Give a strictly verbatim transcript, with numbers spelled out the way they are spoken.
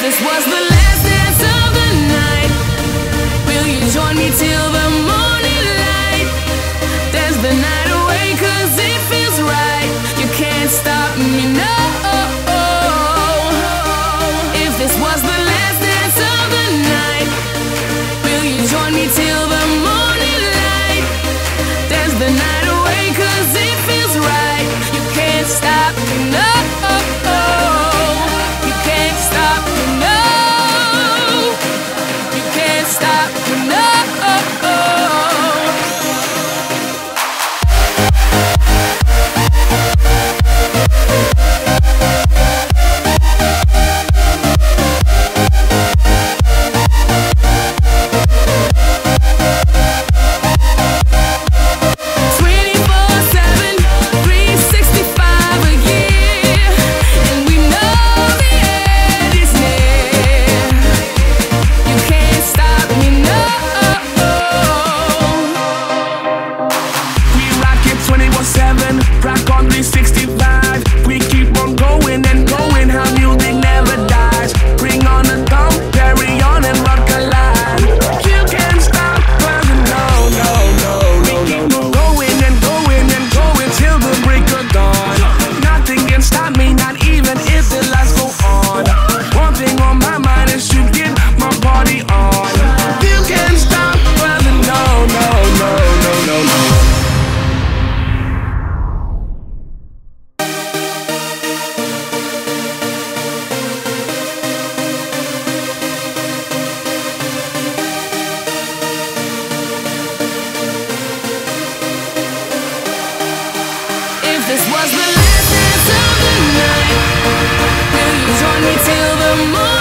this was the last dance of the night, will you join me till the morning light? Dance the night away, cause it feels right. You can't stop me, no. If this was the last dance of the night, will you join me till the morning light? Dance the night away, cause it feels right. You can't stop me, no. You can't stop me, no. You can't stop me, no. Rock on three sixty-five. We keep on going and going. How music never dies. Bring on the thumb, carry on and rock a line. You can't stop us, no, no, no, no. We keep on going and going and going till the break of dawn. Nothing can stop me, not even if the lights go on. One thing on my mind is to get my party on. You can't stop us, no, no, no, no, no, no. This was the last dance of the night, will you join me till the morning?